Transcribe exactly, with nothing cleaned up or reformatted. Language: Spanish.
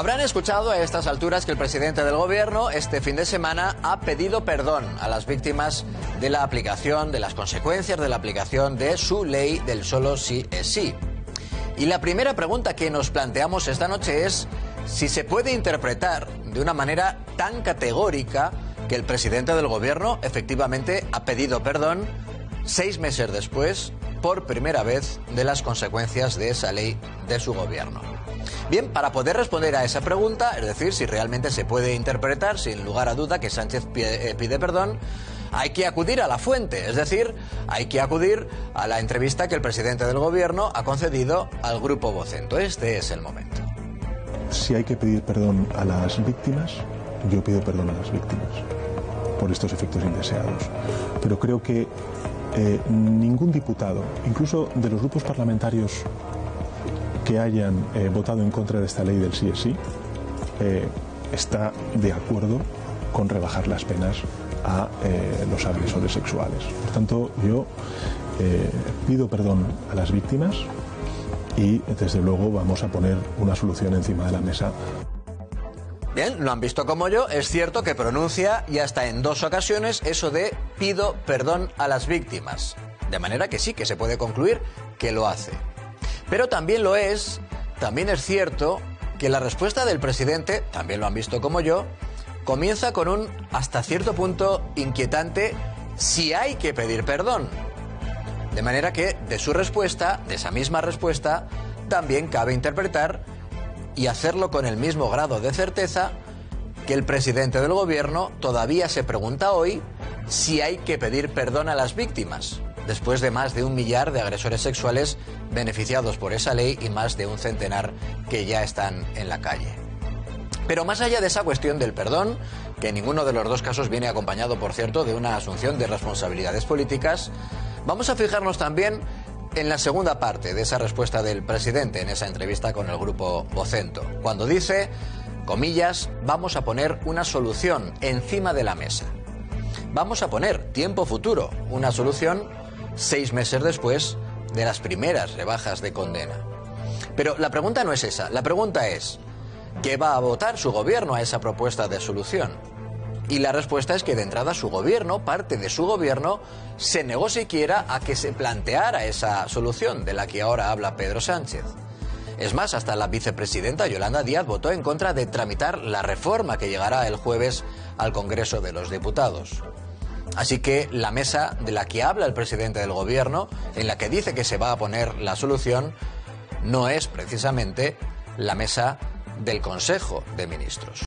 Habrán escuchado a estas alturas que el presidente del gobierno este fin de semana ha pedido perdón a las víctimas de la aplicación, de las consecuencias de la aplicación de su ley del solo sí es sí. Y la primera pregunta que nos planteamos esta noche es si se puede interpretar de una manera tan categórica que el presidente del gobierno efectivamente ha pedido perdón seis meses después, por primera vez, de las consecuencias de esa ley de su gobierno. Bien, para poder responder a esa pregunta, es decir, si realmente se puede interpretar, sin lugar a duda, que Sánchez pide perdón, hay que acudir a la fuente, es decir, hay que acudir a la entrevista que el presidente del gobierno ha concedido al Grupo Vocento. Este es el momento. Si hay que pedir perdón a las víctimas, yo pido perdón a las víctimas por estos efectos indeseados. Pero creo que eh, ningún diputado, incluso de los grupos parlamentarios que hayan eh, votado en contra de esta ley del sí es sí, eh, está de acuerdo con rebajar las penas a eh, los agresores sexuales. Por tanto, yo eh, pido perdón a las víctimas y, desde luego, vamos a poner una solución encima de la mesa. Bien, lo han visto como yo. Es cierto que pronuncia, y hasta en dos ocasiones, eso de pido perdón a las víctimas. De manera que sí, que se puede concluir que lo hace. Pero también lo es, también es cierto que la respuesta del presidente, también lo han visto como yo, comienza con un, hasta cierto punto, inquietante si hay que pedir perdón. De manera que de su respuesta, de esa misma respuesta, también cabe interpretar y hacerlo con el mismo grado de certeza que el presidente del gobierno todavía se pregunta hoy si hay que pedir perdón a las víctimas, después de más de un millar de agresores sexuales beneficiados por esa ley y más de un centenar que ya están en la calle. Pero más allá de esa cuestión del perdón, que en ninguno de los dos casos viene acompañado, por cierto, de una asunción de responsabilidades políticas, vamos a fijarnos también en la segunda parte de esa respuesta del presidente en esa entrevista con el Grupo Vocento, cuando dice, comillas, vamos a poner una solución encima de la mesa. Vamos a poner, tiempo futuro, una solución seis meses después de las primeras rebajas de condena. Pero la pregunta no es esa, la pregunta es, ¿qué va a votar su gobierno a esa propuesta de solución? Y la respuesta es que de entrada su gobierno, parte de su gobierno, se negó siquiera a que se planteara esa solución de la que ahora habla Pedro Sánchez. Es más, hasta la vicepresidenta Yolanda Díaz votó en contra de tramitar la reforma que llegará el jueves al Congreso de los Diputados. Así que la mesa de la que habla el presidente del gobierno, en la que dice que se va a poner la solución, no es precisamente la mesa del Consejo de Ministros.